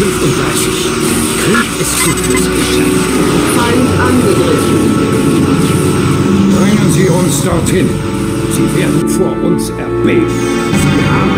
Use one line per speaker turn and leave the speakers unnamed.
35. Krieg ist Zyklus.
Feind angegriffen.
Bringen Sie uns dorthin. Sie werden vor uns erbeben. Sie haben